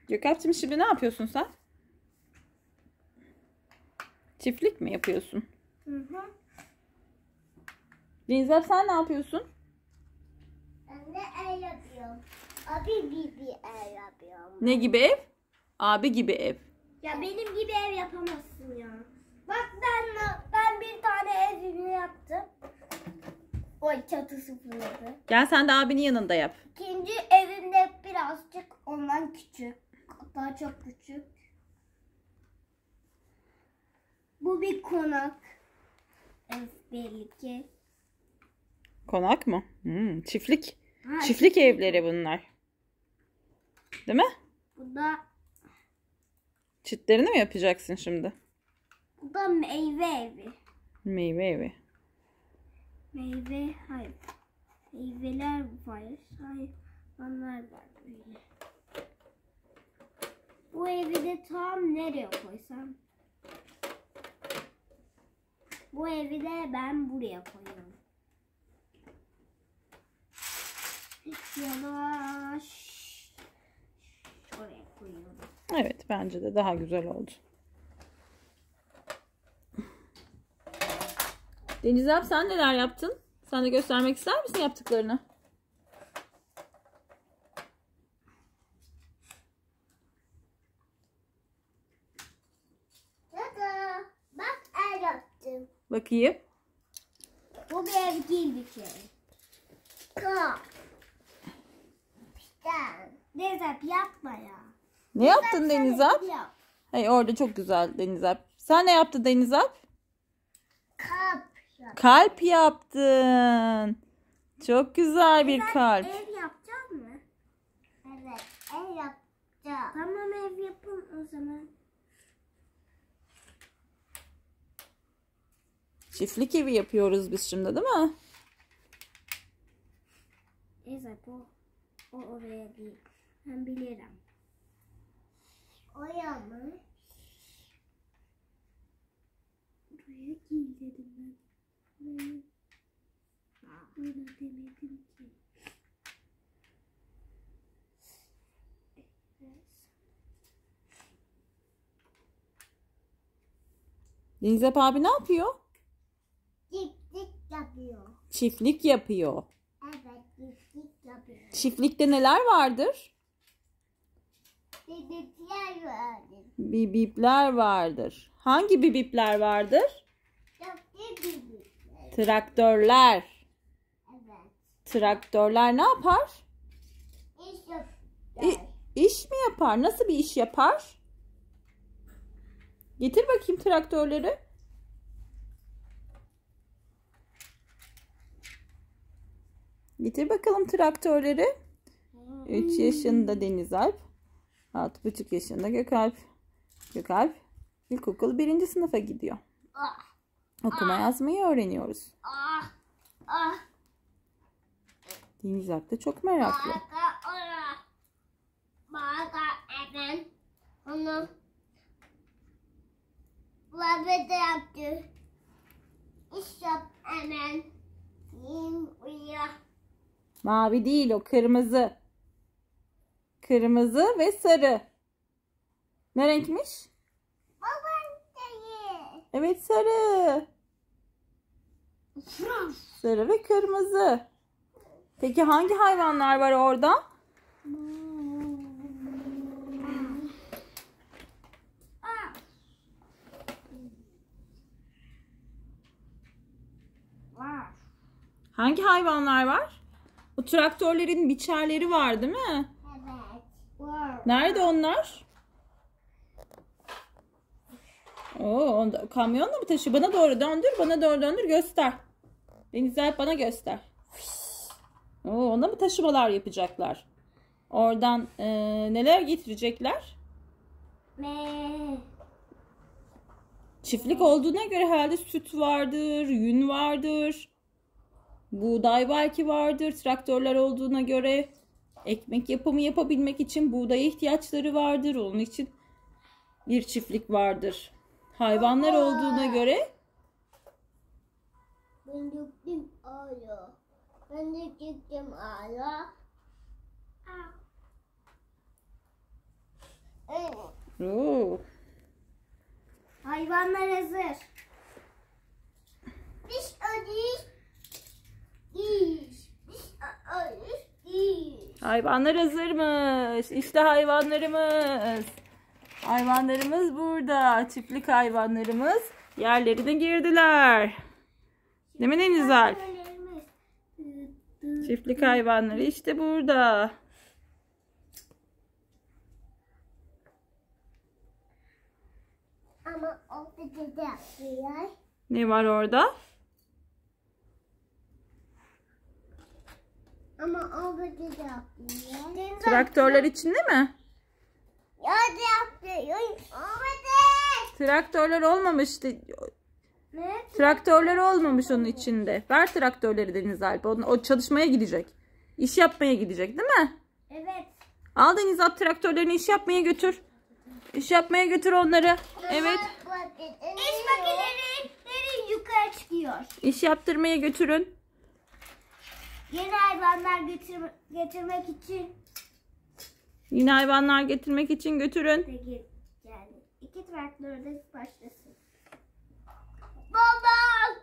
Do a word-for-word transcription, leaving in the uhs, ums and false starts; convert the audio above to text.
Gökalp'cim şimdi ne yapıyorsun sen? Çiftlik mi yapıyorsun? Hı hı. Denizalp sen ne yapıyorsun? Ben de ev yapıyorum. Abi bir bir ev yapıyorum. Ne gibi ev? Abi gibi ev. Ya benim gibi ev yapamazsın ya. Bak ben ben bir tane evimi yaptım. O çatısı fırladı. Gel sen de abinin yanında yap. İkinci evimde birazcık ondan küçük. Daha çok küçük. Bu bir konak. Ev belli ki. Konak mı? Hmm, çiftlik. Ha, Çiftlik evleri bunlar. Değil mi? Bu da Çitlerini mi yapacaksın şimdi? bu da meyve evi. Meyve evi. Meyve hayır. Meyveler var. Hayvanlar var böyle. Bu evi de tam nereye koysam? Bu evi de ben buraya koyuyorum. Yavaş. Şuraya koyuyorum. Evet, bence de daha güzel oldu. Denizalp sen neler yaptın? Sen de göstermek ister misin yaptıklarını? Dada, bak el yaptım. Bakayım. Bu bir ev değil bir kere. Ka. Pistan. Denizalp yapma ya. Ne yaptın Denizalp? Yap. Hey, orada çok güzel Denizalp. Sen ne yaptın Denizalp? Kap. Yap. Kalp yaptın. Çok güzel bir Sen kalp. Ev yapacak mı? Evet, ev yapacağım. Tamam, ev yapın o zaman. Çiftlik evi yapıyoruz biz şimdi, değil mi? Denizalp o, o oraya değil. Ben bilirim. Oraya mı? Buraya değil dedim ben. Buraya. Öyle demedim ki. Denizalp abi ne yapıyor? Çiftlik yapıyor. Çiftlik yapıyor. Evet, çiftlik yapıyor. Çiftlikte neler vardır? Dedikler vardı. Bibipler vardır. Hangi bibipler vardır? Çok dedikler. Traktörler. Evet. Traktörler ne yapar? İş yapıyor. İ- iş mi yapar? Nasıl bir iş yapar? Getir bakayım traktörleri. Getir bakalım traktörleri. üç yaşında Denizalp. altı buçuk yaşında Gökalp. Gökalp ilkokul birinci sınıfa gidiyor. Ah, Okuma yazmayı öğreniyoruz. ah, ah. Denizalp de çok meraklı. Baka ora. Baka hemen. Onu labede yaptı. İş yap hemen. Kim uyuyor? Mavi değil, o kırmızı. Kırmızı ve sarı. Ne renkmiş? Baban dayı. Evet, sarı. Sarı ve kırmızı. Peki hangi hayvanlar var orada? Hangi hayvanlar var? Bu traktörlerin biçerleri var, değil mi? Evet. Var. Nerede onlar? Oo, onda, kamyonla mı taşıyor? Bana doğru döndür, bana doğru döndür, göster. Denizalp bana göster. Oo, onda mı taşımalar yapacaklar? Oradan e, neler getirecekler? Me. Çiftlik olduğuna göre herhalde süt vardır, yün vardır. Buğday belki vardır. Traktörler olduğuna göre ekmek yapımı yapabilmek için buğdaya ihtiyaçları vardır. Onun için bir çiftlik vardır. Hayvanlar olduğuna göre Ben gittim ağla. Ben de gittim ağla. Oo. Hayvanlar hazır. Diş ödüş. İş. Diş ödüş. İş. Hayvanlar hazırmış. İşte hayvanlarımız. Hayvanlarımız burada. Çiftlik hayvanlarımız yerlerine girdiler. Değil mi Denizalp? Çiftlik hayvanları işte burada. Ama o da yapıyor. Ne var orada? Ama o da yapıyor. Traktörler içinde mi? Ya da yapıyor. Olmadı. Traktörler olmamıştı. Ne? Traktörler olmamış onun içinde. Ver traktörleri Denizalp. O, o çalışmaya gidecek. İş yapmaya gidecek değil mi? Evet. Al Denizalp traktörlerini iş yapmaya götür. İş yapmaya götür onları. Evet. İş makineleri yukarı çıkıyor. İş yaptırmaya götürün. Yeni hayvanlar getir getirmek için. Yine hayvanlar getirmek için götürün. Peki yani iki traktör de başlasın. Baba